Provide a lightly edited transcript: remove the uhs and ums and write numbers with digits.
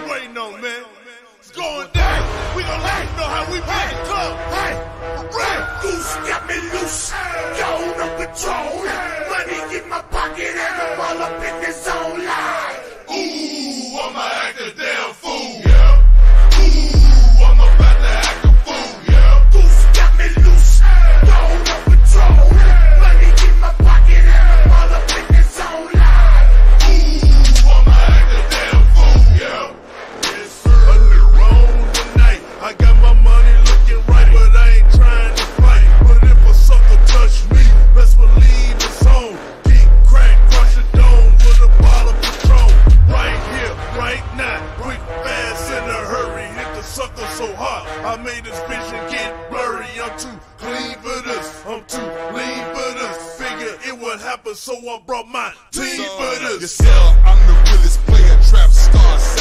waiting on, man. It's going down. We gon' let you know how we play the club. Hey, Goose got me loose, gone up control. Money in my pocket and I'm all up in the zone. Like, ooh, I'ma act a damn fool. Yeah. Ooh, I'm about to act a fool. Yeah. Goose got me loose, gone up control. Money in my pocket and I'm all up in the zone. Like, ooh, I'ma act a damn fool. Yeah. Yes, sir. Wrong tonight. I got my money looking right, but I ain't trying to fight. But if a sucker touch me, best believe it's on. Get cracked, crush a dome with a bottle of Patron. Right here, right now, quick, fast, in a hurry. Hit the sucker so hard, I made his vision get blurry. I'm too clean for this, I'm too lean for this. Figure it would happen, so I brought my team for this. Yes, sir, I'm the realest player, trap star.